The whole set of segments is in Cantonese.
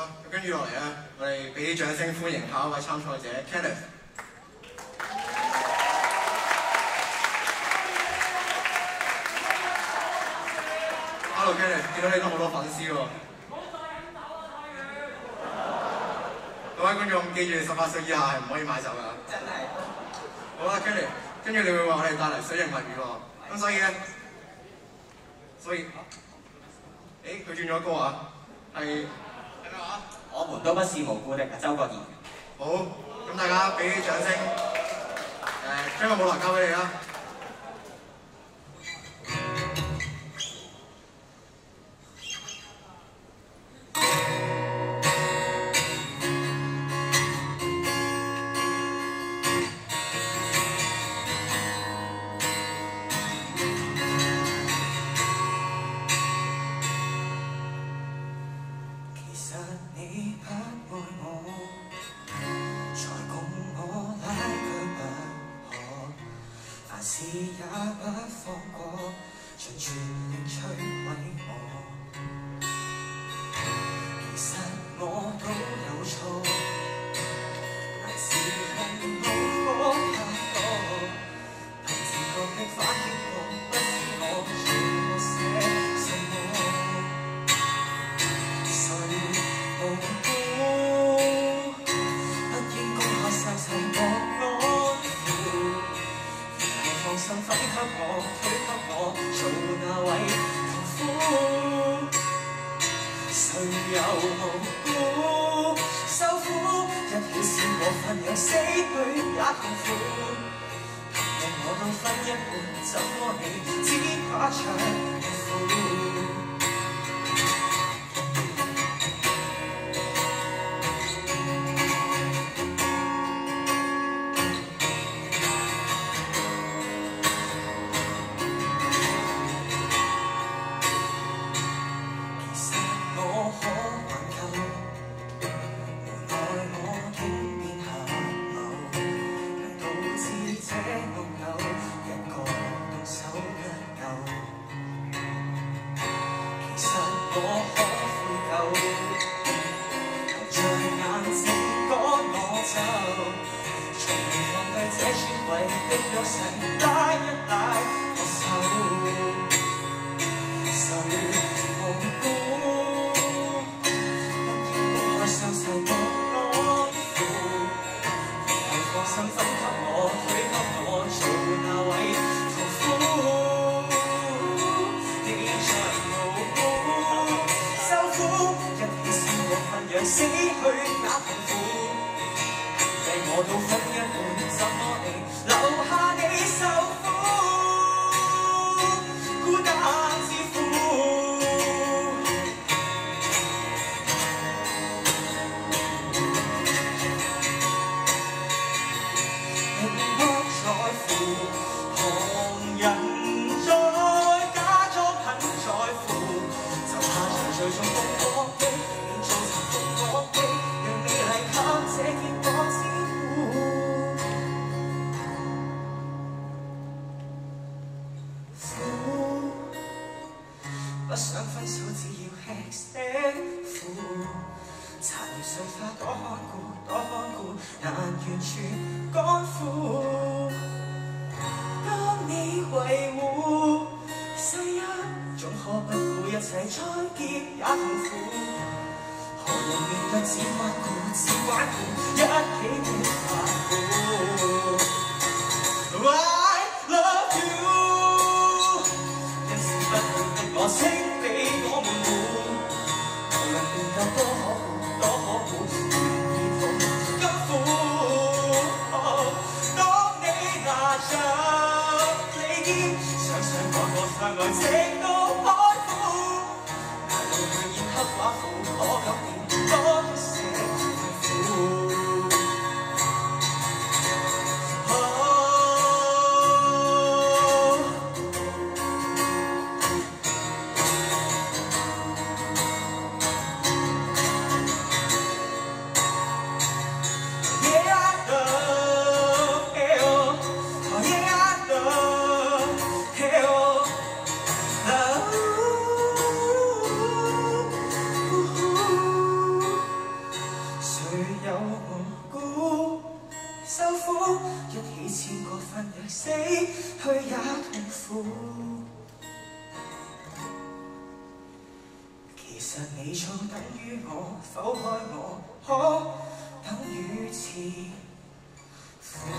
啊，跟住落嚟咧，我哋俾掌聲歡迎下一位參賽者 Kenneth。Hello Kenneth， 見到你都好多粉絲喎。各位觀眾記住，18歲以下係唔可以買酒㗎。真係。好啦 ，Kenneth， 跟住你會話我哋帶嚟水形物語喎。咁所以咧，佢轉咗歌啊，係咩話？ 我們都不是無辜的，周國賢。 好，咁大家俾啲掌聲，將個舞台交俾你啦。 也不放過，盡全力摧毀我。其實我都有錯，但是恨無可拍拖。憑自覺的反擊過，不知我做些什麼。誰無辜，不應公開收拾我安撫。放心分給我，推給我，做那位屠夫。誰又無辜受苦？一起試過分有死去也痛苦。憑命我都分一半，怎麼你只誇張苦？死去也痛苦，為我都分一半，怎麼你留下你受苦，孤單之苦。並不在乎旁人再假裝很在乎，就怕在最終風波的。不想分手，只要吃些苦。殘如碎花，多看顧，多看顧，難完全乾枯。當你維護世一，總可不顧一切，再結也痛苦。何人面對只關顧，只關顧一起的發苦。I love you， 因是不會的我稱你我們互，無論變得多可惡，多可惡，願意同甘苦。當你拿着利劍，想想我我相愛直到開苦，難道去演黑寡婦，可感變多一些痛苦？ 苦。其實你錯等於我，否愛我可等於自負。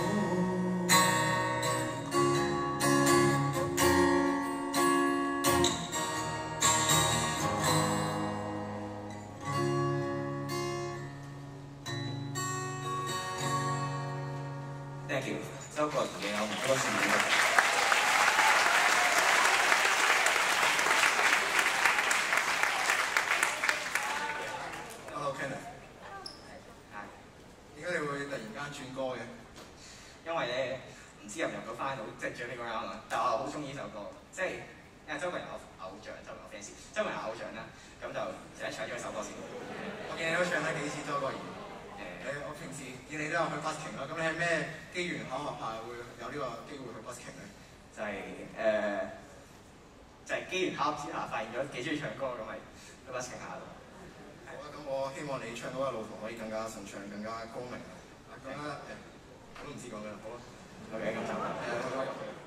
Thank you，周國賢嘅有唔多事。 Hello Kenneth， 點解你會突然間轉歌嘅？ 因為咧唔知入唔入到翻到即係最尾嗰 round 啊，但係我好中意呢首歌，即係因為周國賢我偶像，周國賢 fans， 周國賢偶像啦，咁就成日唱咗首歌先。 我見你都唱得幾似周國賢。我平時見你都有去 busking 啦，咁你係咩機緣巧合下會有呢個機會去 busking 咧？ 就係機緣巧合之下發現咗幾中意唱歌，咁咪去 busking 下咯。 好啊，咁我希望你唱歌嘅路途可以更加順暢，更加光明。更加我都唔知講咩，好啊。 OK，咁就。